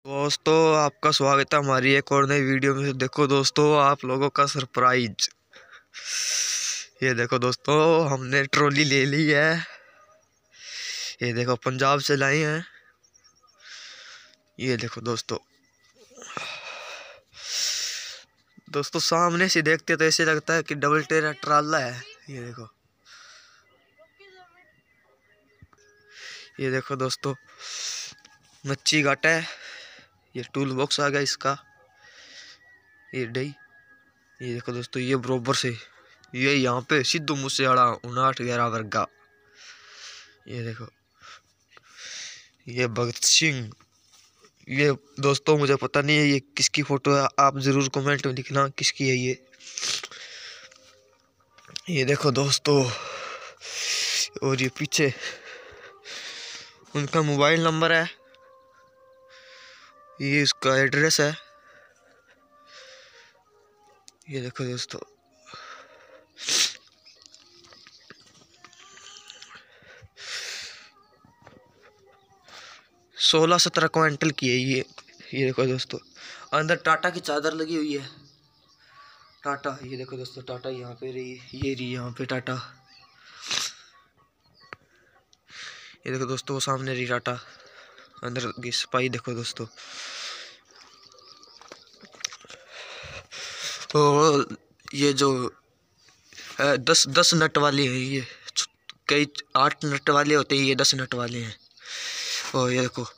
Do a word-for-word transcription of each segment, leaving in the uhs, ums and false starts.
दोस्तों, आपका स्वागत है हमारी एक और नई वीडियो में। देखो दोस्तों, आप लोगों का सरप्राइज। ये देखो दोस्तों, हमने ट्रॉली ले ली है। ये देखो, पंजाब से लाई है। ये देखो दोस्तों दोस्तों सामने से देखते तो ऐसे लगता है कि डबल टेरा ट्राला है। ये देखो ये देखो दोस्तों, मच्छी घाटा है। ये टूल बॉक्स आ गया इसका। ये डई। ये देखो दोस्तों, ये बरोबर से ये यहाँ पे सिद्धू मूसेवाला उनाहठ ग्यारह वर्गा। ये देखो, ये भगत सिंह। ये दोस्तों मुझे पता नहीं है ये किसकी फोटो है, आप जरूर कमेंट में लिखना किसकी है ये। ये देखो दोस्तों, और ये पीछे उनका मोबाइल नंबर है, ये इसका एड्रेस है। ये देखो दोस्तों, सोलह सत्रह क्विंटल की है ये। ये देखो दोस्तों, अंदर टाटा की चादर लगी हुई है। टाटा, ये देखो दोस्तों, टाटा यहाँ पे रही, ये रही यहाँ पे टाटा। ये देखो दोस्तों, वो सामने रही टाटा। अंदर की सफाई देखो दोस्तों। और ये जो है दस दस नट वाली है ये। कई आठ नट वाले होते हैं, ये दस नट वाले हैं। और ये देखो,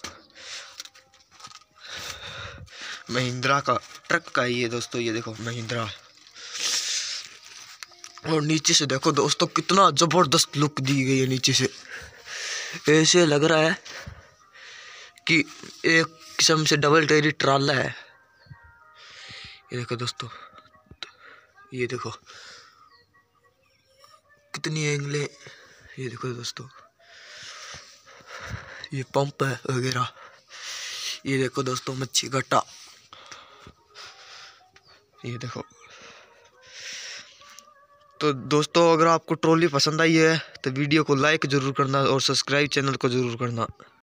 महिंद्रा का ट्रक का है ये दोस्तों। ये देखो महिंद्रा। और नीचे से देखो दोस्तों, कितना जबरदस्त लुक दी गई है नीचे से। ऐसे लग रहा है कि एक किस्म से डबल टेरी ट्राला है। ये देखो दोस्तों, ये देखो कितनी एंगलें। ये देखो दोस्तों, ये पंप है वगैरह। ये देखो दोस्तों, मच्छी घाटा। ये देखो तो दोस्तों, अगर आपको ट्रॉली पसंद आई है तो वीडियो को लाइक जरूर करना और सब्सक्राइब चैनल को जरूर करना।